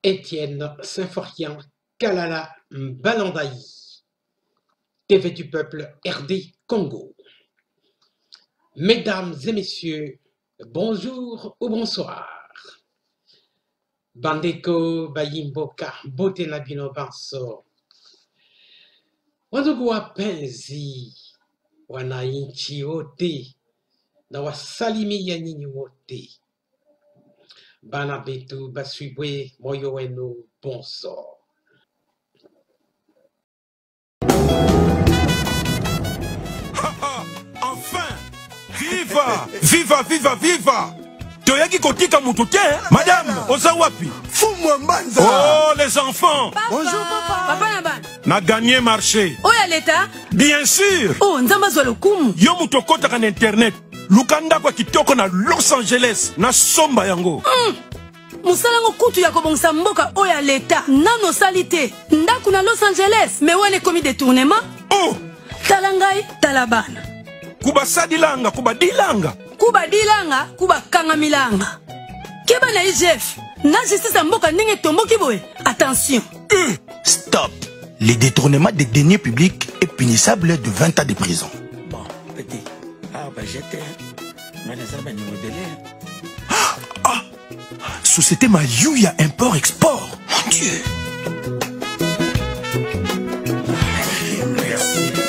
Étienne Symphorien Kalala Balandaï, TV du peuple RD Congo. Mesdames et messieurs, bonjour ou bonsoir. Bandeko Bayimboka Bote Nabino Banso. Wandugu wapenzi wananchi wote na wasalimia nyinyi wote. Bana betu baswibwe moyo wenu bonso. Enfin! Viva! Viva, viva, viva! Toyaki kotika mutuke, madame, oza wapi? Fumu Mbanza! Oh, les enfants! Papa. Bonjour, papa! Papa Naban! Na gagné marché. Oh, y'a l'état? Bien sûr! Oh, nzamba zwa lokumu. Yo mutokota kan internet. Lukanda kwa kitoko na Los Angeles, na somba yango. Musalango kutu ya kobongsa mboka o ya leta. Nano salite. Ndaku na Los Angeles. Me wane komi détournement? Oh! Talangai, talabana. Kuba sadilanga, kuba dilanga. Kuba dilanga, kuba kanga milanga. Keba na IGF. Na justice mboka ndenge tomboki boye. Attention. Stop! Le détournement des deniers publics est punissable de 20 ans de prison. Bon, petit. Ah, bah j'étais. Ah! Société Mayuya Import-Export. Mon Dieu! Merci. Merci.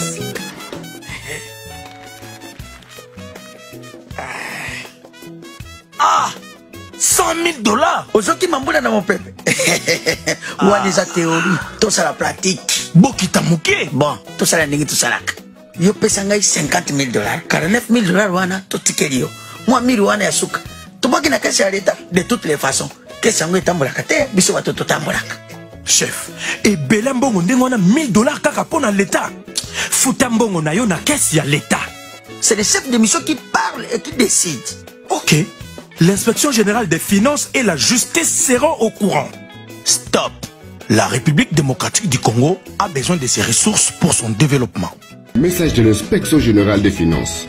100 000 dollars! Aujourd'hui, Mamboula dans mon peuple. Ou à des théories, tout ça la pratique. Bokita Mouké! Bon, tout ça la négative, tout ça la. Yo pesangai 50 000 dollars, 49 000 dollars, wana, tout tikeli. Moi, 1000 wana ya souka. Tu vois qu'il n'a qu'à se arrêter de toutes les façons. Qu'est-ce que tu as fait? Biso va tout tambolak. Chef, et Belambongo ndengona 1000 dollars kaka pona l'État. Futambongo na yo na caisse ya l'État. C'est le chef de mission qui parle et qui décide. Ok. L'inspection générale des finances et la justice seront au courant. Stop. La République démocratique du Congo a besoin de ses ressources pour son développement. Message de l'inspection générale des finances.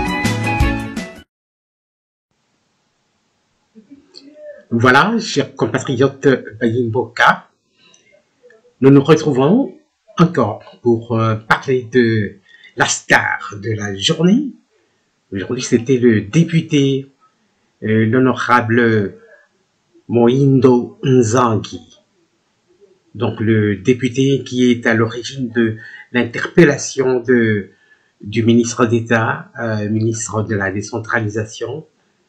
Voilà, chers compatriotes Bayimboka, nous nous retrouvons encore pour parler de la star de la journée. Aujourd'hui, c'était le député, l'honorable Moindo Nzangi. Donc, le député qui est à l'origine de l'interpellation du ministre d'État, ministre de la décentralisation,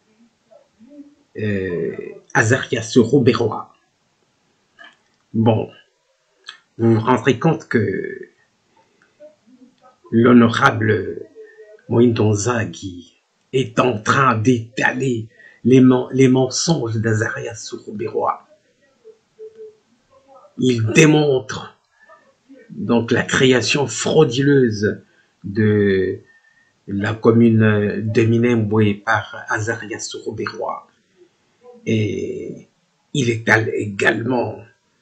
Azarias Rouberois. Bon, vous vous rendrez compte que l'honorable Moindo Nzangi est en train d'étaler les mensonges d'Azarias Rouberois. Il démontre donc la création frauduleuse de la commune de Minembwe par Azarias Rouberois. Et il étale également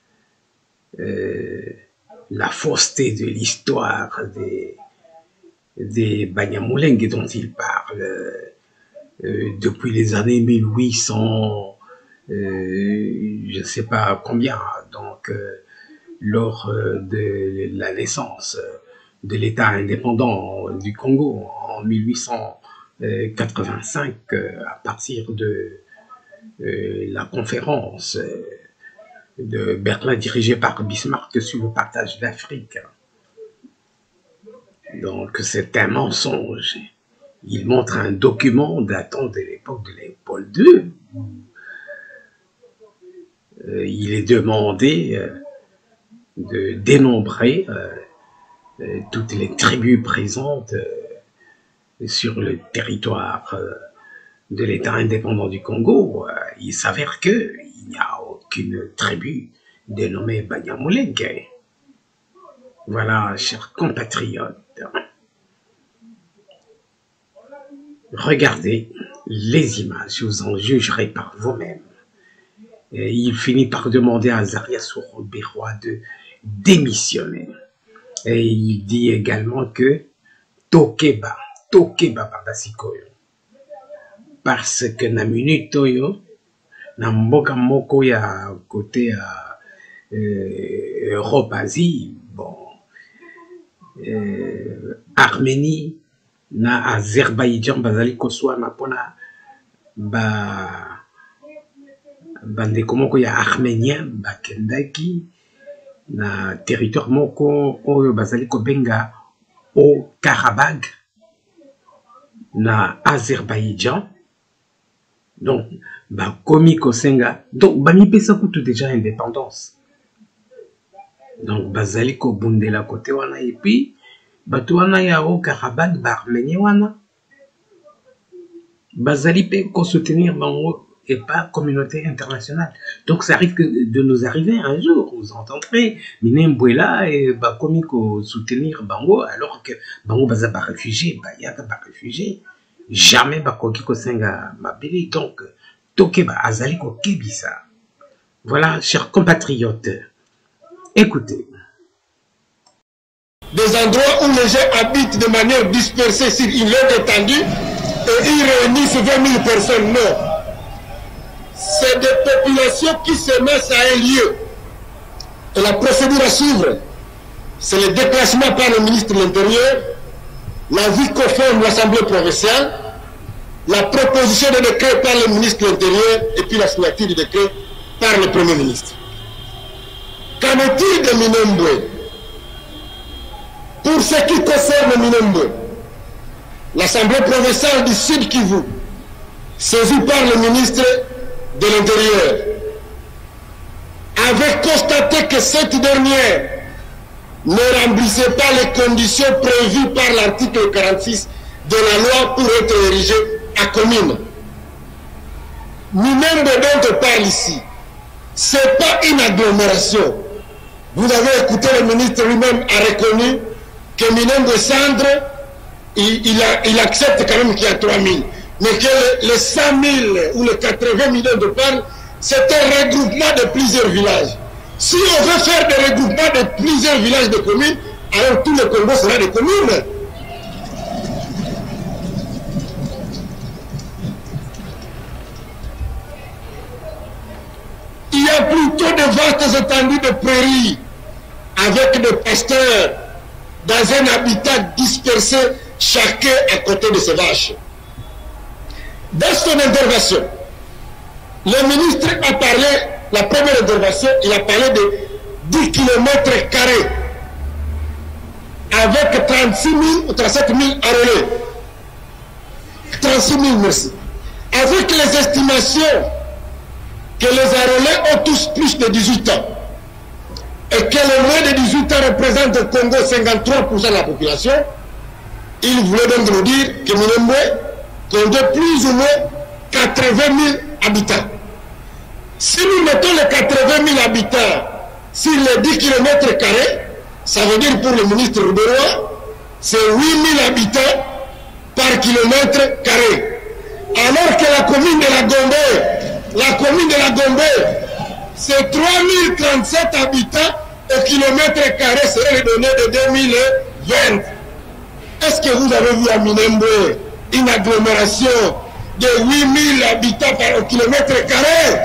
la fausseté de l'histoire des Banyamulenge dont il parle depuis les années 1800, je ne sais pas combien, donc lors de la naissance de l'État indépendant du Congo en 1885, à partir de la conférence de Berlin dirigée par Bismarck sur le partage d'Afrique. Donc c'est un mensonge. Il montre un document datant de l'époque de Léopold II. Il est demandé de dénombrer toutes les tribus présentes sur le territoire de l'État indépendant du Congo. Il s'avère qu'il n'y a aucune tribu dénommée Banyamulenge. Voilà, chers compatriotes. Regardez les images, vous en jugerez par vous-même. Il finit par demander à Azarias Rouberois de démissionner. Et il dit également que Tokeba Babasikoyo. Parce que na minute oyo, na mboka moko ya côté ya Europe, Asie, bon, Arménie na Azerbaïdjan bazali koswana pona bandeko moko ya arménien bakendaki na territoire moko oyo bazali kobenga au Karabakh na Azerbaïdjan. Donc bakomi kosenga, donc bamipesa kutu déjà indépendance, donc bazali kobundela côté wana, et puis bato wana ya au Karabakh ba-arménien wana bazali pe ko soutenir bango et pas communauté internationale. Donc ça risque de nous arriver un jour, vous entendrez Minembwe là et bakomi ko soutenir bango alors que bango baza ba réfugié, ba yaka ba réfugié, jamais bakoki ko senga mabili. Donc tokeba azali ko kebisa. Voilà, chers compatriotes, écoutez. Des endroits où les gens habitent de manière dispersée sur une longue étendue et ils réunissent 20 000 personnes. Non. C'est des populations qui se mettent à un lieu. Et la procédure à suivre, c'est le déclassement par le ministre de l'Intérieur, l'avis conforme de l'Assemblée provinciale, la proposition de décret par le ministre de l'Intérieur et puis la signature du décret par le Premier ministre. Qu'en est-il de Minembwe? Pour ce qui concerne Minembwe, l'Assemblée provinciale du Sud Kivu, saisie par le ministre de l'Intérieur, avait constaté que cette dernière ne remplissait pas les conditions prévues par l'article 46 de la loi pour être érigée à commune. Minembwe dont on parle ici, ce n'est pas une agglomération. Vous avez écouté, le ministre lui-même a reconnu que Minembwe Centre, il accepte quand même qu'il y a 3 000. Mais que les 100 000 ou les 80 millions de parles, c'est un regroupement de plusieurs villages. Si on veut faire des regroupements de plusieurs villages de communes, alors tout le Congo sera des communes. Il y a plutôt de vastes étendues de prairies avec des pasteurs dans un habitat dispersé, chacun à côté de ses vaches. Dans son intervention, le ministre a parlé, la première intervention, il a parlé de 10 km² avec 36 000 ou 37 000 arrêlés. 36 000, merci. Avec les estimations que les arrêlés ont tous plus de 18 ans et que les moins de 18 ans représentent au Congo 53% de la population, il voulait donc nous dire que Minembwe compte plus ou moins 80 000 habitants. Si nous mettons les 80 000 habitants sur les 10 km², ça veut dire pour le ministre Rouberois, c'est 8 000 habitants par kilomètre carré. Alors que la commune de la Gombe, c'est 3037 habitants au kilomètre carré, serait les données de 2020. Est-ce que vous avez vu à Minembwe une agglomération de 8 000 habitants par kilomètre carré?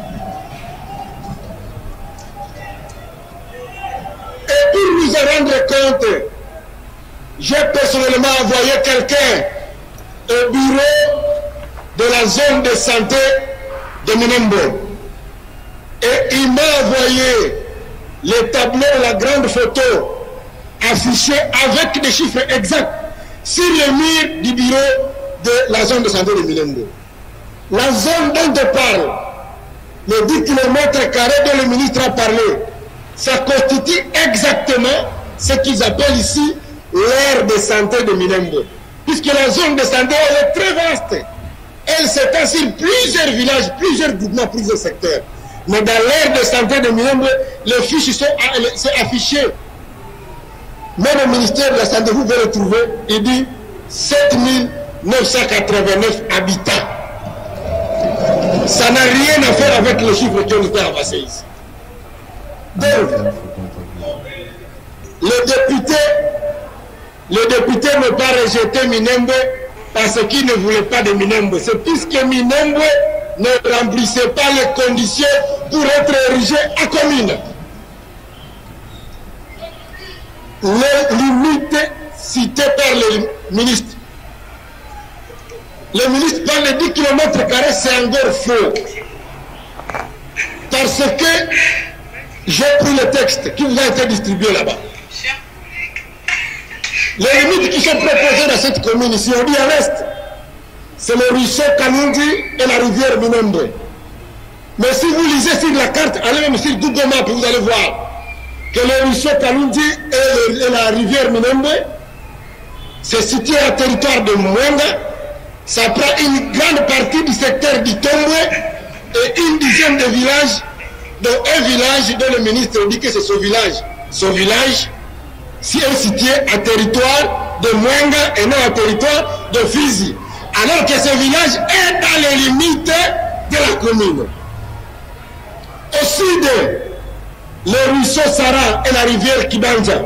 Et pour nous en rendre compte, j'ai personnellement envoyé quelqu'un au bureau de la zone de santé de Minembwe. Et il m'a envoyé les tableaux, la grande photo affichée avec des chiffres exacts sur le mur du bureau de la zone de santé de Minembwe. La zone dont on parle, les 10 km² dont le ministre a parlé, ça constitue exactement ce qu'ils appellent ici l'aire de santé de Minembwe. Puisque la zone de santé est très vaste. Elle s'étend sur plusieurs villages, plusieurs groupements, plusieurs secteurs. Mais dans l'aire de santé de Minembwe, les fiches sont affichées. Même le ministère de la Santé, vous pouvez le trouver, il dit 7 989 habitants. Ça n'a rien à faire avec les chiffres qui ont été avancés ici. Donc, le député ne peut pas rejeter Minembwe parce qu'il ne voulait pas de Minembwe. C'est puisque Minembwe ne remplissait pas les conditions pour être érigé à commune. Les limites citées par les ministres. Le ministre parle de 10 km², c'est encore faux. Parce que j'ai pris le texte qui vous a été distribué là-bas. Les limites qui sont proposées dans cette commune ici, on dit à l'est, c'est le ruisseau Kanundi et la rivière Minembwe. Mais si vous lisez sur la carte, allez même sur Google Maps, vous allez voir que le ruisseau Kanundi et la rivière Minembwe, c'est situé à territoire de Mwenga. Ça prend une grande partie du secteur du Tombwe et une dizaine de villages, dont un village dont le ministre dit que c'est son village. Son village est situé à territoire de Mwenga et non à territoire de Fizi. Alors que ce village est dans les limites de la commune. Au sud, le ruisseau Sara et la rivière Kibanja,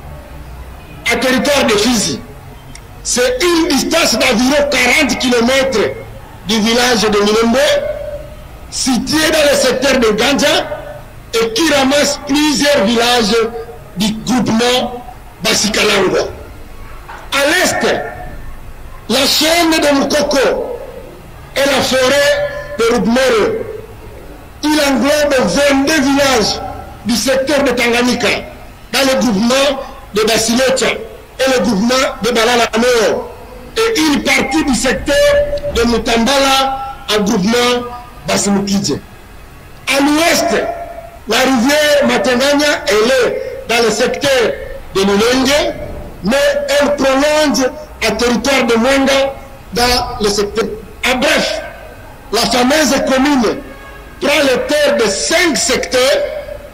à territoire de Fizi. C'est une distance d'environ 40 km du village de Minembwe, situé dans le secteur de Ganja et qui ramasse plusieurs villages du groupement Basikalango. À l'est, la chaîne de Mukoko et la forêt de Rubmere. Il englobe 22 villages du secteur de Tanganyika dans le groupement de Basilecha et le groupement de Balala Nord et une partie du secteur de Mutambala en groupement Basimukidje. À l'ouest, la rivière Matenganya est dans le secteur de Lulenge, mais elle prolonge à territoire de Mwenga dans le secteur. En bref, la fameuse commune prend les terres de 5 secteurs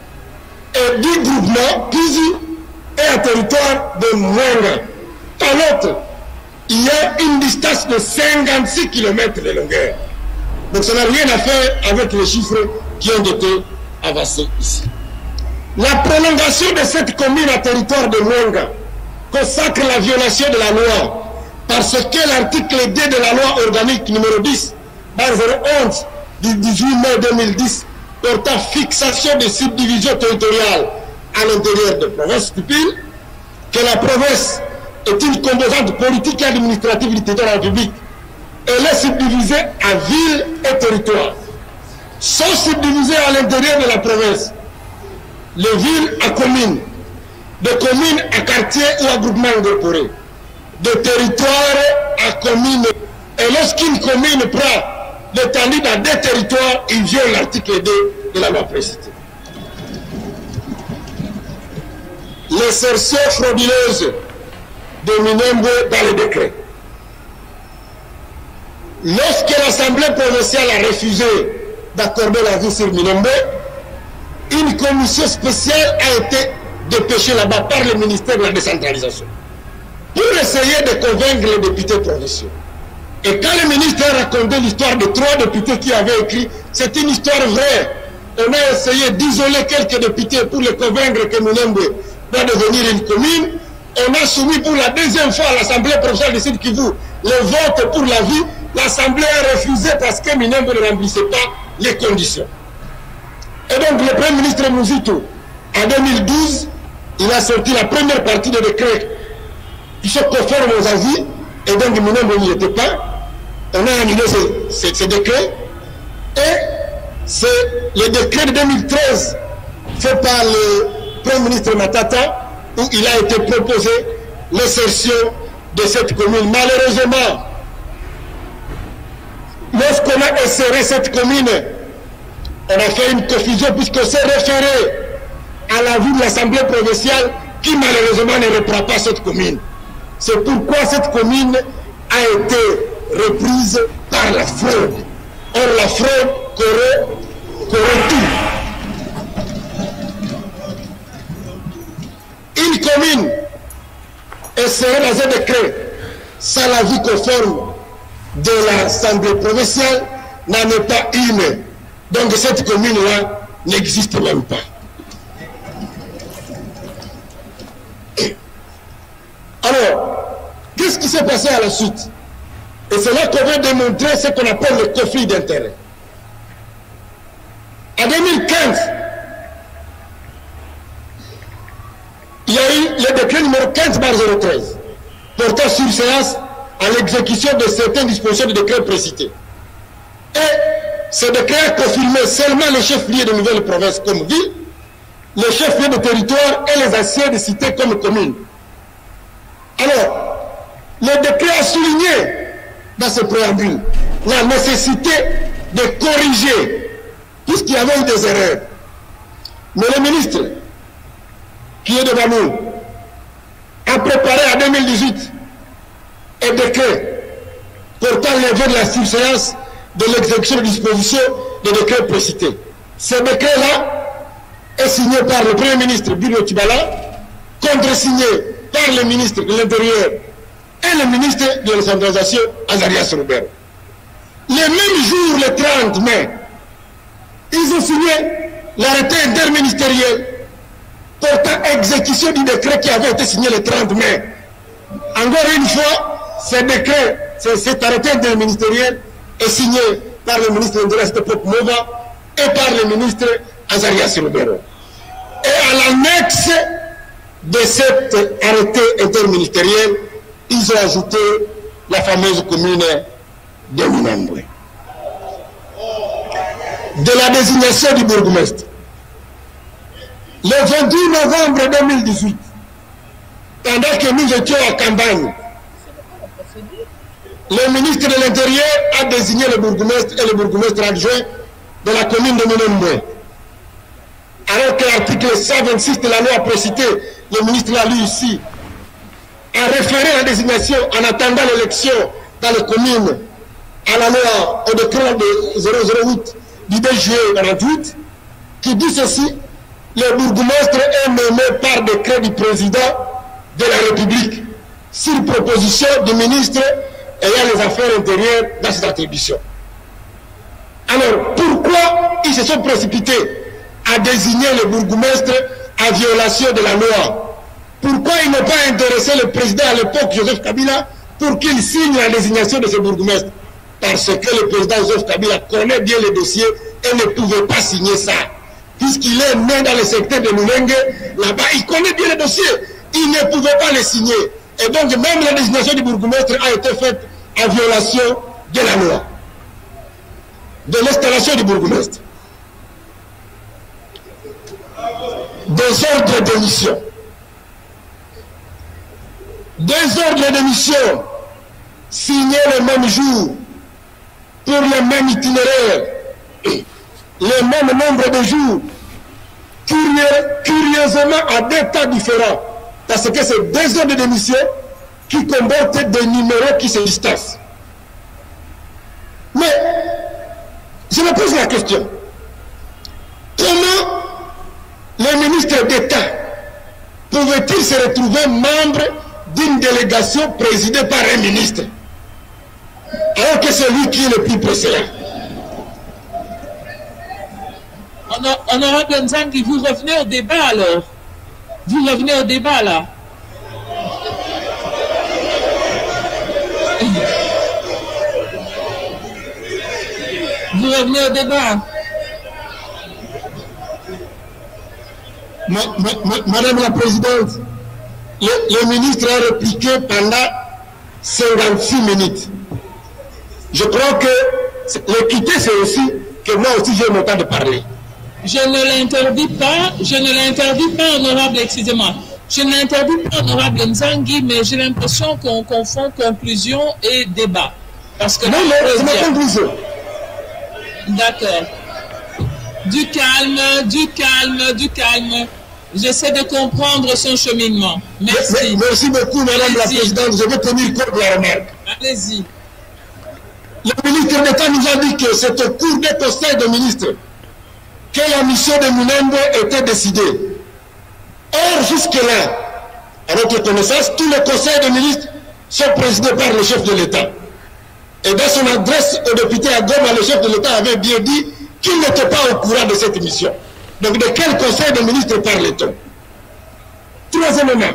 et 10 groupements, puis et à territoire de Mwenga. Par l'autre, il y a une distance de 56 km de longueur. Donc ça n'a rien à faire avec les chiffres qui ont été avancés ici. La prolongation de cette commune à territoire de Mwenga consacre la violation de la loi parce que l'article 2 de la loi organique numéro 10 par 011 du 18 mai 2010 portant fixation des subdivisions territoriales à l'intérieur de provinces pupilles, que la province est une composante politique et administrative du territoire de la République. Elle est subdivisée à villes et territoires. Sont subdivisées à l'intérieur de la province les villes à communes, de communes à quartiers ou à groupements incorporés, de territoires à communes. Et lorsqu'une commune prend l'étendue dans des territoires, il viole l'article 2 de la loi précitée. L'insertion frauduleuse de Minembwe dans le décret. Lorsque l'Assemblée provinciale a refusé d'accorder la vie sur Minembwe, une commission spéciale a été dépêchée là-bas par le ministère de la décentralisation pour essayer de convaincre les députés provinciaux. Et quand le ministre a raconté l'histoire de 3 députés qui avaient écrit, c'est une histoire vraie. On a essayé d'isoler quelques députés pour les convaincre que Minembwe doit devenir une commune. On a soumis pour la deuxième fois à l'Assemblée provinciale du Sud Kivu le vote pour la vie. L'Assemblée a refusé parce que Minembwe ne remplissait pas les conditions. Et donc le Premier ministre Mouzito, en 2012, il a sorti la première partie de décret qui se conforme aux avis, et donc Minembwe n'y était pas. On a annulé ce décret, et c'est le décret de 2013 fait par le Premier ministre Matata, où il a été proposé l'insertion de cette commune. Malheureusement, lorsqu'on a inséré cette commune, on a fait une confusion puisqu'on s'est référé à l'avis de l'Assemblée provinciale qui malheureusement ne reprend pas cette commune. C'est pourquoi cette commune a été reprise par la fraude. Or la fraude corrompt tout. Une commune insérée dans un décret sans l'avis conforme de l'Assemblée provinciale n'en est pas une. Donc cette commune-là n'existe même pas. Alors, qu'est-ce qui s'est passé à la suite? Et c'est là qu'on veut démontrer ce qu'on appelle le conflit d'intérêts. En 2015, il y a eu le décret numéro 15/013 portant sur séance à l'exécution de certaines dispositions du décret précité. Et ce décret a confirmé seulement les chefs-lieux de nouvelles provinces comme ville, les chefs-lieux de territoire et les anciens de cités comme communes. Alors, le décret a souligné dans ce préambule la nécessité de corriger puisqu'il y avait eu des erreurs. Mais le ministre qui est devant nous a préparé en 2018 un décret portant levée de la surséance de l'exécution de dispositions des décrets précités. Ce décret-là est signé par le Premier ministre Bruno Tibala, contresigné par le ministre de l'Intérieur et le ministre de la Centralisation, Azarias Robert. Le même jour, le 30 mai, ils ont signé l'arrêté interministériel portant exécution du décret qui avait été signé le 30 mai. Encore une fois, ce décret, cet arrêté interministériel est signé par le ministre de l'Intérieur Mova et par le ministre Azarias Robert. Et à l'annexe de cet arrêté interministériel, ils ont ajouté la fameuse commune de Minembwe. De la désignation du bourgmestre. Le 28 novembre 2018, pendant que nous étions en campagne, le ministre de l'Intérieur a désigné le bourgmestre et le bourgmestre adjoint de la commune de Minembwe. Alors que l'article 126 de la loi précitée, le ministre l'a lu ici, a référé la désignation en attendant l'élection dans les communes à la loi au décret de 008 du 2 juillet 1948, qui dit ceci: le bourgmestre est nommé par décret du président de la République sur proposition du ministre ayant les affaires intérieures dans ses attributions. Alors, pourquoi ils se sont précipités à désigner le bourgmestre en violation de la loi? Pourquoi ils n'ont pas intéressé le président à l'époque, Joseph Kabila, pour qu'il signe la désignation de ce bourgmestre? Parce que le président Joseph Kabila connaît bien les dossiers et ne pouvait pas signer ça. Puisqu'il est né dans le secteur de Mulenge, là-bas, il connaît bien les dossiers. Il ne pouvait pas les signer. Et donc, même la désignation du bourgmestre a été faite en violation de la loi. De l'installation du bourgmestre. Des ordres de mission. Des ordres de mission signés le même jour, pour le même itinéraire, le même nombre de jours, curieusement à des temps différents, parce que c'est deux ordres de mission qui comportent des numéros qui se distancent. Mais je me pose la question, comment les ministres d'État pouvaient-ils se retrouver membres d'une délégation présidée par un ministre, alors que c'est lui qui est le plus précédent? Honorable Nzangi, vous revenez au débat alors? Vous revenez au débat là? Vous revenez au débat? Madame la Présidente, le ministre a répliqué pendant 56 minutes. Je crois que l'équité, c'est aussi que moi aussi j'ai mon temps de parler. Je ne l'interdis pas, honorable, excusez-moi. Je ne l'interdis pas, honorable Nzangi, mais j'ai l'impression qu'on confond conclusion et débat. Parce que non, mais c'est ma conclusion. D'accord. Du calme, du calme, du calme. J'essaie de comprendre son cheminement. Merci. Merci beaucoup, Madame la Présidente. Je vais tenir compte de la remarque. Allez-y. Le ministre d'État nous a dit que c'est au cours des conseils de ministres que la mission de Minembwe était décidée. Or, jusque-là, à notre connaissance, tous les conseils de ministres sont présidés par le chef de l'État. Et dans son adresse au député à Goma, le chef de l'État avait bien dit qu'il n'était pas au courant de cette mission. Donc, de quel conseil de ministres parle-t-on? Troisièmement,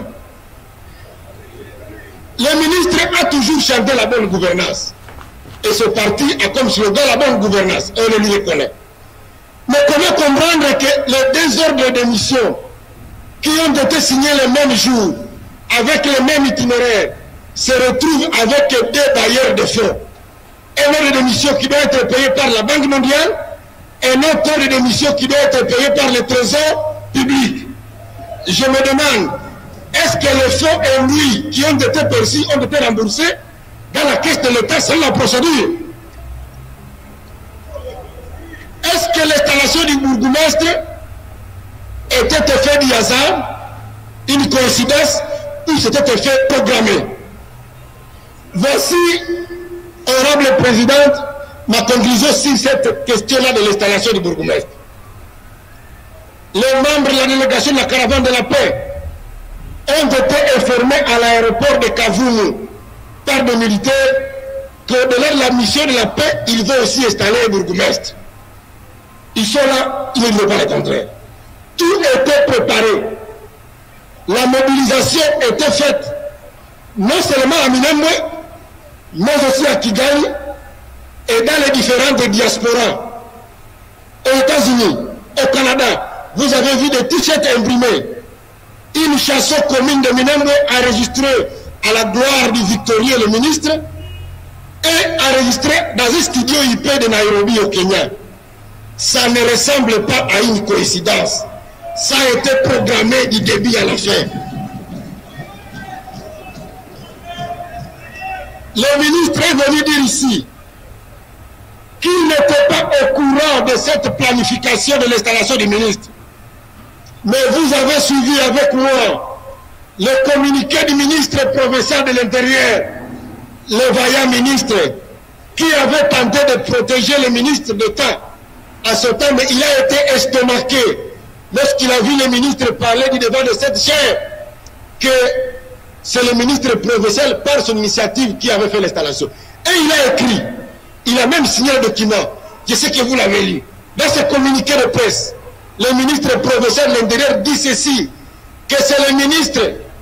le ministre a toujours chanté la bonne gouvernance. Et ce parti a comme slogan la bonne gouvernance. On le lui reconnaît. Mais comment comprendre que les deux ordres de mission qui ont été signés le même jour, avec le même itinéraire, se retrouvent avec deux bailleurs de fonds. Un ordre de mission qui doit être payé par la Banque mondiale, et un autre ordre de mission qui doit être payé par le Trésor public. Je me demande, est-ce que les fonds induits qui ont été perçus ont été remboursés dans la caisse de l'État selon la procédure? Est-ce que l'installation du bourgmestre était fait du hasard, une coïncidence, ou c'était fait programmé? Voici, honorable présidente, ma conclusion sur cette question-là de l'installation du bourgmestre. Les membres de la délégation de la caravane de la paix ont été informés à l'aéroport de Kavumu par des militaires qu'au-delà de la mission de la paix, ils vont aussi installer un bourgmestre. Ils sont là, ils ne veulent pas le contraire. Tout était préparé. La mobilisation était faite, non seulement à Minembwe, mais aussi à Kigali et dans les différentes diasporas. Aux États-Unis, au Canada, vous avez vu des t-shirts imprimés. Une chanson commune de Minembwe enregistrée à la gloire du victorieux, le ministre, et enregistrée dans un studio IP de Nairobi au Kenya. Ça ne ressemble pas à une coïncidence. Ça a été programmé du début à la fin. Le ministre est venu dire ici qu'il n'était pas au courant de cette planification de l'installation du ministre. Mais vous avez suivi avec moi le communiqué du ministre provincial de l'Intérieur, le vaillant ministre, qui avait tenté de protéger le ministre d'État à ce temps, mais il a été estomaqué lorsqu'il a vu le ministre parler du devant de cette chaire, que c'est le ministre provincial par son initiative qui avait fait l'installation. Et il a écrit, il a même signé un document, je sais que vous l'avez lu, dans ce communiqué de presse, le ministre provincial de l'Intérieur dit ceci, que c'est le ministre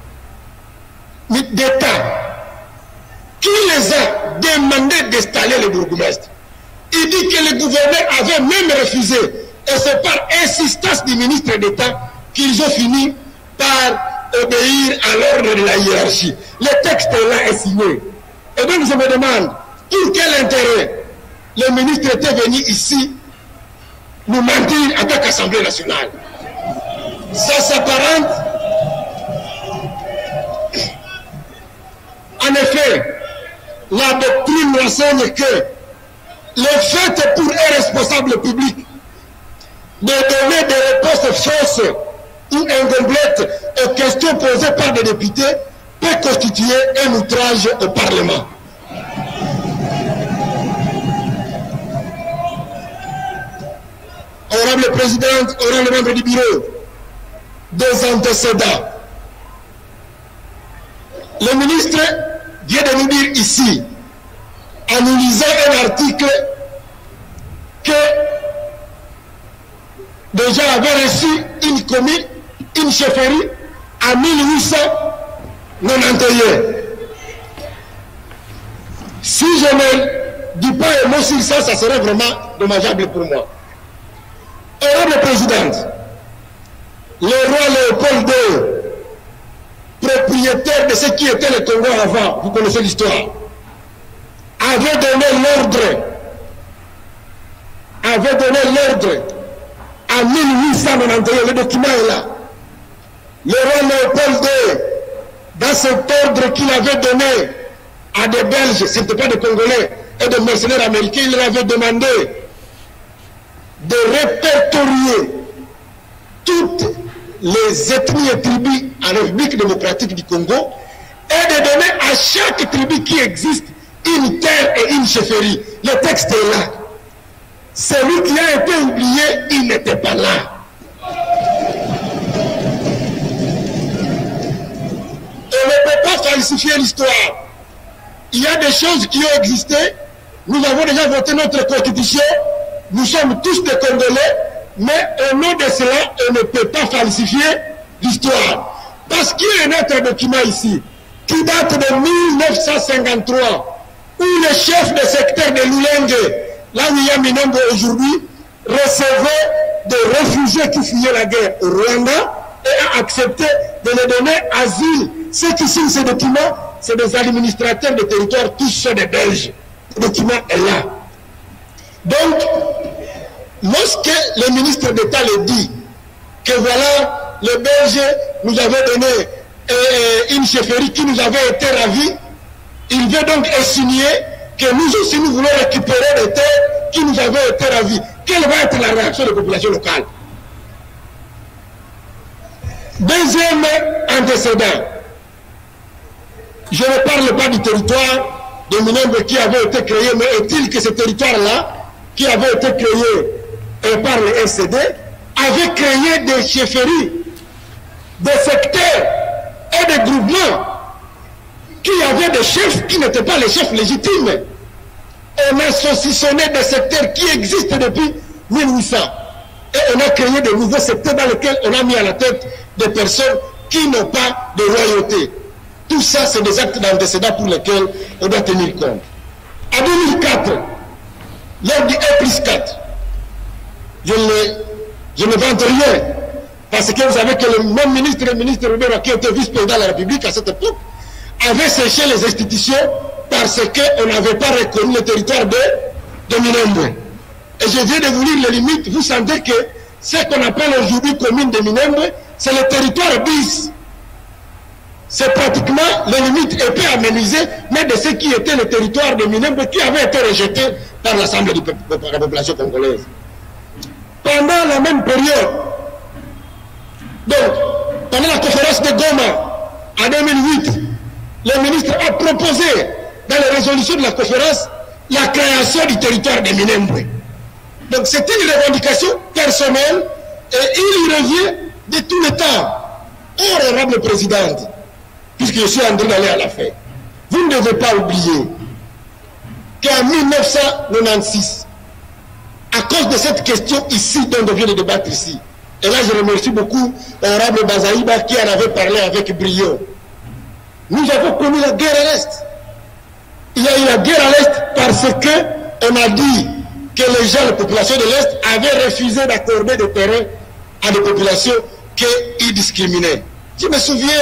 d'État qui les a demandé d'installer le bourgmestre. Il dit que le gouverneur avait même refusé, et c'est par insistance du ministre d'État qu'ils ont fini par obéir à l'ordre de la hiérarchie. Le texte là est signé. Et donc je me demande, pour quel intérêt le ministre était venu ici nous mentir en tant qu'Assemblée nationale? Ça s'apparente. En effet, la doctrine enseigne que le fait pour un responsable public de donner des réponses fausses ou incomplètes aux questions posées par des députés peut constituer un outrage au Parlement. Honorable Présidente, honorable membre du bureau, des antécédents. Le ministre vient de nous dire ici, en nous lisant un article, que déjà avait reçu une commune, une chefferie, en 1891. Si je ne dis pas un mot sur ça, ça serait vraiment dommageable pour moi. Honorable Présidente, le roi Léopold II, propriétaire de ce qui était le Congo avant, vous connaissez l'histoire, avait donné l'ordre en 1891, le document est là. Le roi Léopold II, dans cet ordre qu'il avait donné à des Belges, ce n'était pas des Congolais, et des mercenaires américains, il leur avait demandé de répertorier toutes les ethnies et tribus en République démocratique du Congo et de donner à chaque tribu qui existe une terre et une chefferie. Le texte est là. Celui qui a été oublié, il n'était pas là. On ne peut pas falsifier l'histoire. Il y a des choses qui ont existé. Nous avons déjà voté notre constitution. Nous sommes tous des Congolais, mais au nom de cela, on ne peut pas falsifier l'histoire. Parce qu'il y a un autre document ici, qui date de 1953, où le chef de secteur de Lulenge, là où il y a Minembwe aujourd'hui, recevait des réfugiés qui fuyaient la guerre au Rwanda et a accepté de les donner asile. Ceux qui signent ces documents, c'est des administrateurs de territoire, tous ceux des Belges. Le document est là. Donc, lorsque le ministre d'État le dit, que voilà, les Belges nous avaient donné une chefferie qui nous avait été ravie, il veut donc insinuer que nous aussi nous voulons récupérer des terres qui nous avaient été ravies. Quelle va être la réaction des populations locales? Deuxième antécédent, je ne parle pas du territoire de Minembwe qui avait été créé, mais est-il que ce territoire-là, qui avait été créé par le RCD, avait créé des chefferies, des secteurs et des groupements qui avaient des chefs qui n'étaient pas les chefs légitimes. On a saucissonné des secteurs qui existent depuis 1800. Et on a créé de nouveaux secteurs dans lesquels on a mis à la tête des personnes qui n'ont pas de loyauté. Tout ça, c'est des actes d'antécédents pour lesquels on doit tenir compte. En 2004, lors du 1+4, je ne vante rien, parce que vous savez que le même ministre, le ministre Robert, qui était vice-président de la République à cette époque, avait séché les institutions parce qu'on n'avait pas reconnu le territoire de Minembwe. Et je viens de vous lire les limites, vous sentez que ce qu'on appelle aujourd'hui commune de Minembwe, c'est le territoire bis. C'est pratiquement les limites épais aménisées, mais de ce qui était le territoire de Minembwe qui avait été rejeté par l'Assemblée de la population congolaise. Pendant la même période, donc, pendant la conférence de Goma, en 2008, le ministre a proposé, dans les résolutions de la conférence, la création du territoire de Minembwe. Donc, c'était une revendication personnelle et il y revient de tout le temps. Honorable présidente, puisque je suis en train d'aller à la fin, vous ne devez pas oublier qu'en 1996, à cause de cette question ici, dont on vient de débattre ici, et là je remercie beaucoup l'honorable Bazaïba qui en avait parlé avec brio, nous avons connu la guerre à l'Est. Il y a eu la guerre à l'Est parce qu'on a dit que les gens, la population de l'Est, avaient refusé d'accorder des terrains à des populations qu'ils discriminaient. Je me souviens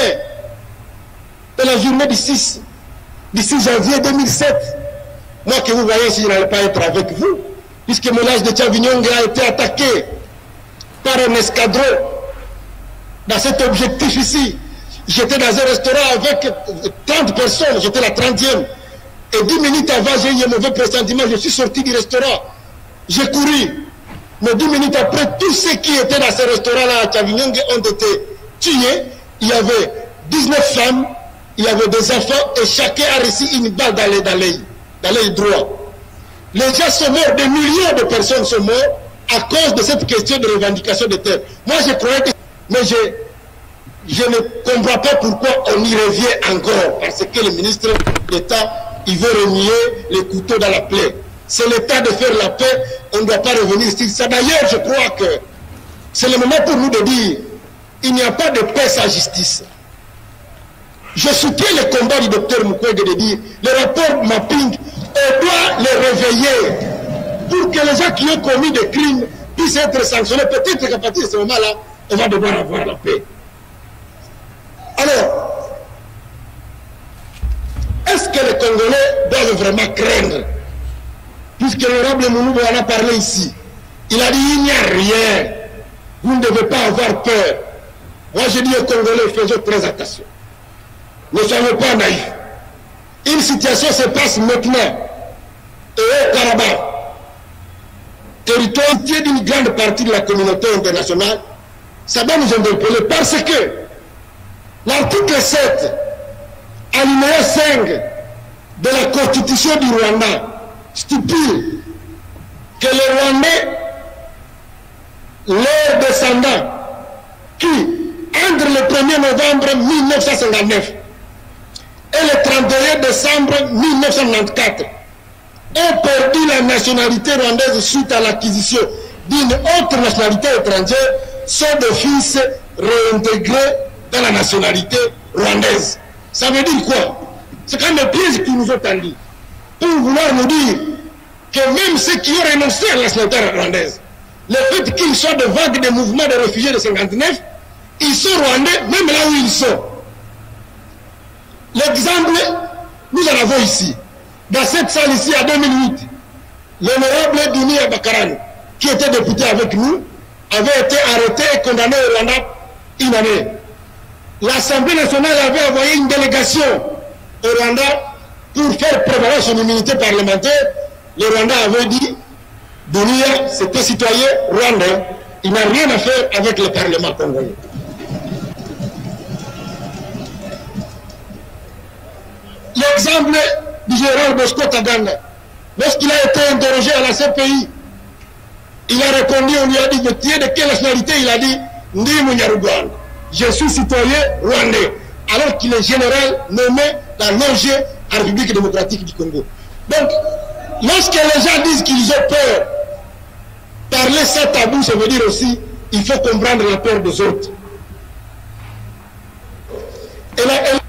de la journée du 6 janvier 2007. Moi que vous voyez, si je n'allais pas être avec vous, puisque mon âge de Tchavignonga a été attaqué par un escadron dans cet objectif ici. J'étais dans un restaurant avec 30 personnes, j'étais la 30e. Et 10 minutes avant, j'ai eu un mauvais pressentiment, je suis sorti du restaurant. J'ai couru. Mais 10 minutes après, tous ceux qui étaient dans ce restaurant-là à Tchavignonga ont été tués. Il y avait 19 femmes, il y avait des enfants, et chacun a reçu une balle dans l'œil droit. Les gens sont morts, des millions de personnes sont mortes à cause de cette question de revendication de terre. Moi, je croyais que... Mais je ne comprends pas pourquoi on y revient encore. Parce que le ministre d'État, il veut renier les couteaux dans la plaie. C'est le temps de faire la paix, on ne doit pas revenir sur ça. D'ailleurs, je crois que c'est le moment pour nous de dire, il n'y a pas de paix sans justice. Je soutiens le combat du docteur Mukwege de dire, le rapport mapping, on doit les réveiller pour que les gens qui ont commis des crimes puissent être sanctionnés. Peut-être qu'à partir de ce moment-là, on va devoir avoir la paix. Alors, est-ce que les Congolais doivent vraiment craindre? Puisque l'honorable Mouloubou en a parlé ici. Il a dit, il n'y a rien. Vous ne devez pas avoir peur. Moi, je dis aux Congolais, faisons très attention. Ne soyons pas naïfs. Une situation se passe maintenant. Et au Karabakh, territoire d'une grande partie de la communauté internationale, ça doit nous interpeller parce que l'article 7, alinéa 5 de la Constitution du Rwanda stipule que les Rwandais, leurs descendants, qui, entre le 1er novembre 1959 et le 31 décembre 1994, ont perdu la nationalité rwandaise suite à l'acquisition d'une autre nationalité étrangère, sont d'office réintégrés dans la nationalité rwandaise. Ça veut dire quoi? C'est quand même des pièges qui nous ont tendus pour vouloir nous dire que même ceux qui ont renoncé à la nationalité rwandaise le fait qu'ils soient de vagues de mouvements de réfugiés de 59, ils sont rwandais même là où ils sont. L'exemple, nous en avons ici. Dans cette salle ici, en 2008, l'honorable Dunia Bakarani, qui était député avec nous, avait été arrêté et condamné au Rwanda une année. L'Assemblée nationale avait envoyé une délégation au Rwanda pour faire prévaloir son immunité parlementaire. Le Rwanda avait dit, Dunia, c'est un citoyen rwandais, il n'a rien à faire avec le Parlement congolais. L'exemple du général Bosco Taganda, lorsqu'il a été interrogé à la CPI, il a répondu, on lui a dit, tu es de quelle nationalité? Il a dit, Ndi Munyaruganda, je suis citoyen rwandais, alors qu'il est général nommé dans l'ONG à la République démocratique du Congo. Donc, lorsque les gens disent qu'ils ont peur, parler sans tabou, ça veut dire aussi, il faut comprendre la peur des autres. Et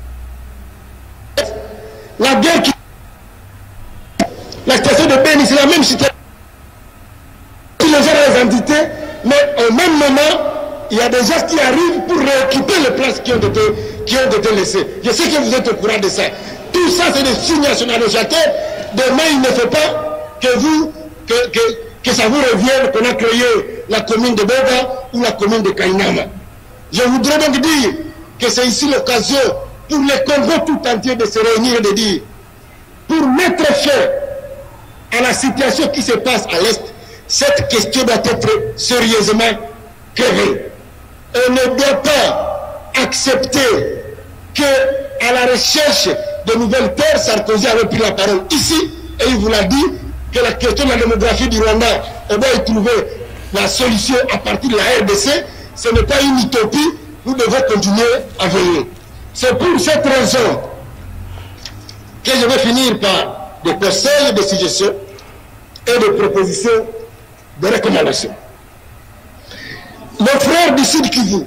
la guerre qui... La situation de Béni, c'est la même situation. Les gens ont les entités, mais au même moment, il y a des gens qui arrivent pour réoccuper les places qui ont été laissées. Je sais que vous êtes au courant de ça. Tout ça, c'est des signes nationalisateurs. Demain, il ne faut pas que ça vous revienne qu'on a créé la commune de Boga ou la commune de Kainama. Je voudrais donc dire que c'est ici l'occasion pour les Congos tout entiers de se réunir et de dire, pour mettre fin à la situation qui se passe à l'Est, cette question doit être sérieusement créée. On ne doit pas accepter que, à la recherche de nouvelles terres, Sarkozy avait pris la parole ici et il vous l'a dit que la question de la démographie du Rwanda, on doit y trouver la solution à partir de la RDC. Ce n'est pas une utopie, nous devons continuer à veiller. C'est pour cette raison que je vais finir par des conseils de suggestions et des propositions de recommandations. Le frère du Sud Kivu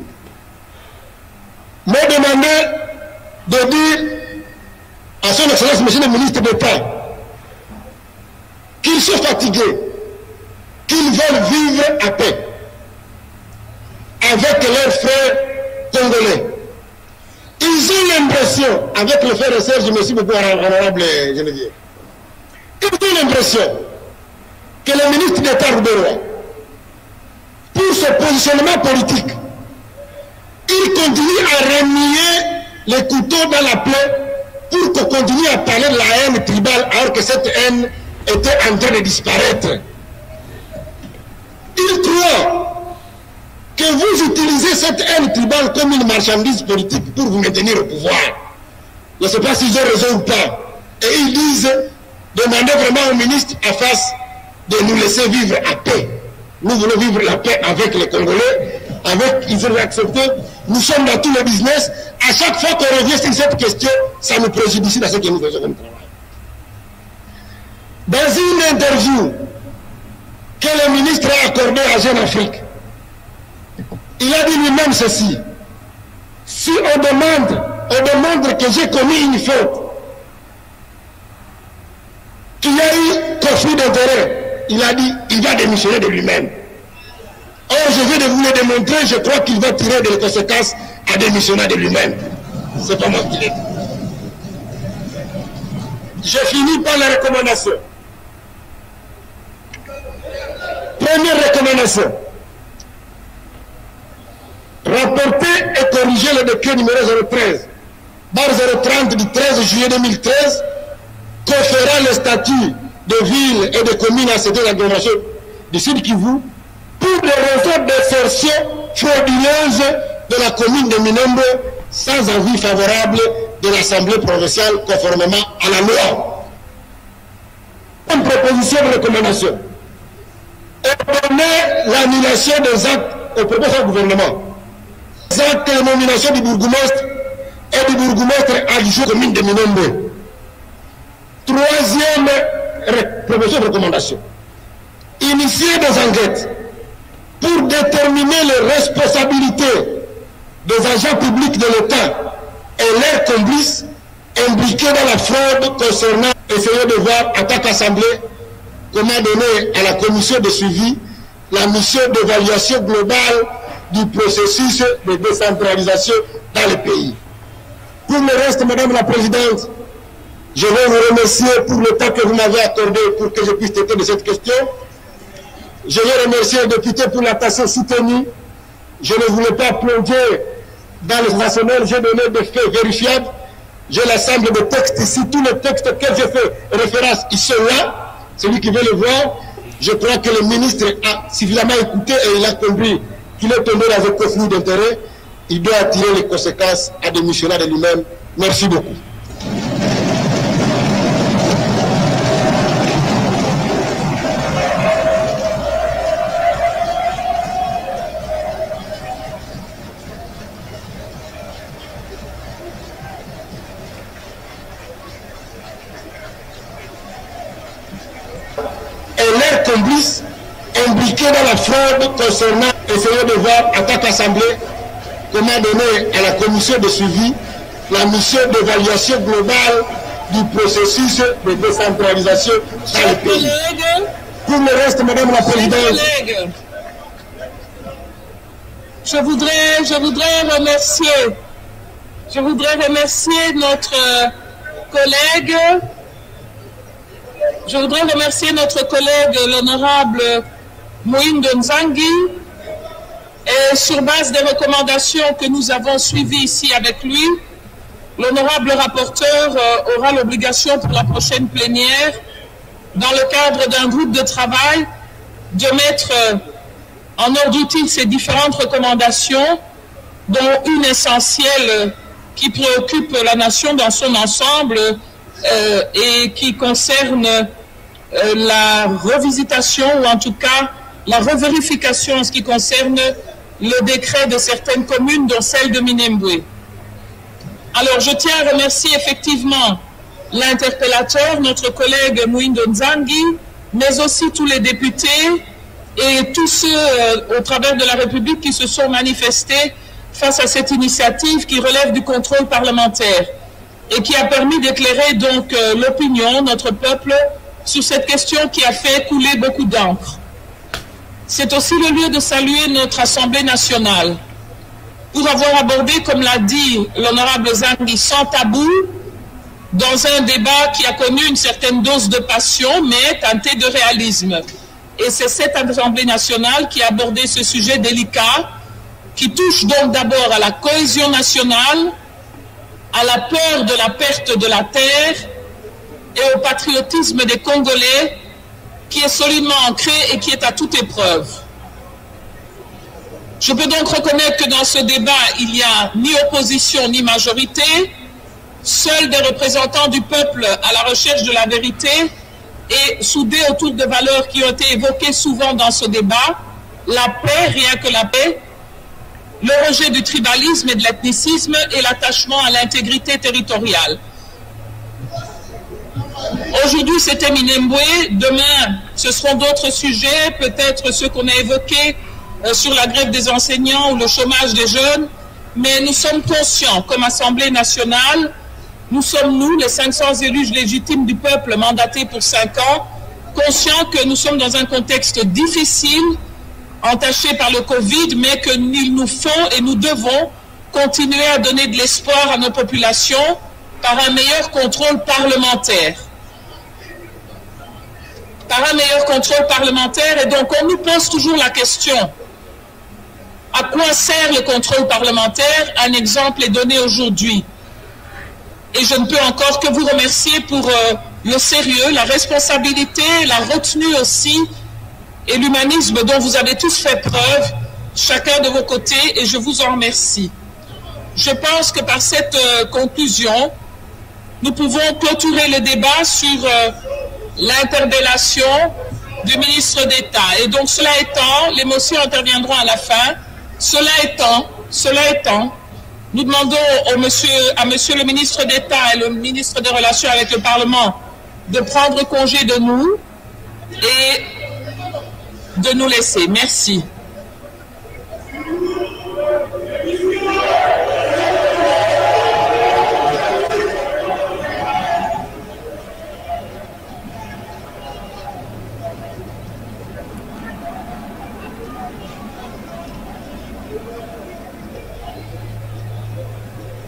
m'a demandé de dire à son excellence, monsieur le ministre d'État, qu'ils sont fatigués, qu'ils veulent vivre à paix avec leurs frères congolais. Ils ont l'impression, avec le frère Serge, je me suis beaucoup honorable Geneviève, ils ont l'impression que le ministre d'État Rouberois, pour ce positionnement politique, il continue à remuer les couteaux dans la plaie pour qu'on continue à parler de la haine tribale alors que cette haine était en train de disparaître. Il croit que vous utilisez cette haine tribale comme une marchandise politique pour vous maintenir au pouvoir. Je ne sais pas s'ils ont raison ou pas. Et ils disent, demandez vraiment au ministre en face de nous laisser vivre à paix. Nous voulons vivre la paix avec les Congolais, ils ont accepté. Nous sommes dans tous les business. À chaque fois qu'on revient sur cette question, ça nous préjudicie dans ce que nous faisons comme travail. Dans une interview que le ministre a accordée à Jeune Afrique, il a dit lui-même ceci: si on demande que j'ai commis une faute, qu'il y a eu conflit d'intérêt, il a dit, il va démissionner de lui-même. Or, je viens de vous le démontrer, je crois qu'il va tirer des conséquences à démissionner de lui-même. C'est pas moi qui l'ai dit. Je finis par la recommandation. Première recommandation. Rapporter et corriger le décret numéro 013, barre 030 du 13 juillet 2013, conférant le statut de ville et de commune à cette agglomération du Sud Kivu pour des raisons d'insertion frauduleuse de la commune de Minembwe sans avis favorable de l'Assemblée provinciale conformément à la loi. Une proposition de recommandation. Ordonner l'annulation des actes au propos du gouvernement. Les actes de nomination du bourgmestre et du bourgmestre adjoint commune de Minembwe. Troisième proposition de recommandation. Initier des enquêtes pour déterminer les responsabilités des agents publics de l'État et leurs complices impliqués dans la fraude concernant essayer de voir en tant qu'Assemblée comment donner à la commission de suivi la mission d'évaluation globale du processus de décentralisation dans le pays. Pour le reste, Madame la Présidente, je vais vous remercier pour le temps que vous m'avez accordé pour que je puisse traiter de cette question. Je vais remercier le député pour l'attention soutenue. Je ne voulais pas plonger dans le rationnel, j'ai donné des faits vérifiables. J'ai l'ensemble de textes ici, tous les textes auxquels j'ai fait référence, ils sont là. Celui qui veut le voir, je crois que le ministre a suffisamment écouté et il a compris qu'il est tombé dans un conflit d'intérêts. Il doit tirer les conséquences à démissionner de lui-même. Merci beaucoup. Complices impliqués dans la fraude concernant, essayons de voir en tant qu'Assemblée comment donner à la commission de suivi la mission d'évaluation globale du processus de décentralisation dans le pays. Pour le reste, Madame la Présidente, je voudrais remercier notre collègue. Je voudrais remercier notre collègue, l'honorable Moïndo Nzangi, et sur base des recommandations que nous avons suivies ici avec lui, l'honorable rapporteur aura l'obligation pour la prochaine plénière, dans le cadre d'un groupe de travail, de mettre en ordre utile ces différentes recommandations, dont une essentielle qui préoccupe la nation dans son ensemble, et qui concerne la revisitation ou en tout cas la revérification en ce qui concerne le décret de certaines communes, dont celle de Minembwe. Alors je tiens à remercier effectivement l'interpellateur, notre collègue Moïndo Nzangi, mais aussi tous les députés et tous ceux au travers de la République qui se sont manifestés face à cette initiative qui relève du contrôle parlementaire et qui a permis d'éclairer donc l'opinion, notre peuple, sur cette question qui a fait couler beaucoup d'encre. C'est aussi le lieu de saluer notre Assemblée nationale pour avoir abordé, comme l'a dit l'honorable Nzangi, sans tabou, dans un débat qui a connu une certaine dose de passion, mais teinté de réalisme. Et c'est cette Assemblée nationale qui a abordé ce sujet délicat, qui touche donc d'abord à la cohésion nationale, à la peur de la perte de la terre et au patriotisme des Congolais qui est solidement ancré et qui est à toute épreuve. Je peux donc reconnaître que dans ce débat, il n'y a ni opposition ni majorité, seuls des représentants du peuple à la recherche de la vérité et soudés autour de valeurs qui ont été évoquées souvent dans ce débat, la paix, rien que la paix, le rejet du tribalisme et de l'ethnicisme et l'attachement à l'intégrité territoriale. Aujourd'hui, c'était Minembwe. Demain, ce seront d'autres sujets, peut-être ceux qu'on a évoqués sur la grève des enseignants ou le chômage des jeunes. Mais nous sommes conscients, comme Assemblée nationale, nous sommes, nous, les 500 élus légitimes du peuple mandatés pour 5 ans, conscients que nous sommes dans un contexte difficile, entaché par le Covid, mais qu'il nous faut et nous devons continuer à donner de l'espoir à nos populations par un meilleur contrôle parlementaire. Par un meilleur contrôle parlementaire, et donc on nous pose toujours la question, à quoi sert le contrôle parlementaire? Un exemple est donné aujourd'hui. Et je ne peux encore que vous remercier pour le sérieux, la responsabilité, la retenue aussi, et l'humanisme dont vous avez tous fait preuve, chacun de vos côtés, et je vous en remercie. Je pense que par cette conclusion, nous pouvons clôturer le débat sur l'interpellation du ministre d'État. Et donc, cela étant, les motions interviendront à la fin. Cela étant, nous demandons à monsieur le ministre d'État et le ministre des Relations avec le Parlement de prendre congé de nous et de nous laisser. Merci.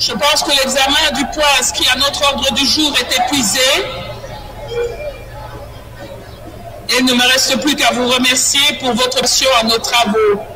Je pense que l'examen du point inscrit à notre ordre du jour est épuisé. Et il ne me reste plus qu'à vous remercier pour votre action à nos travaux.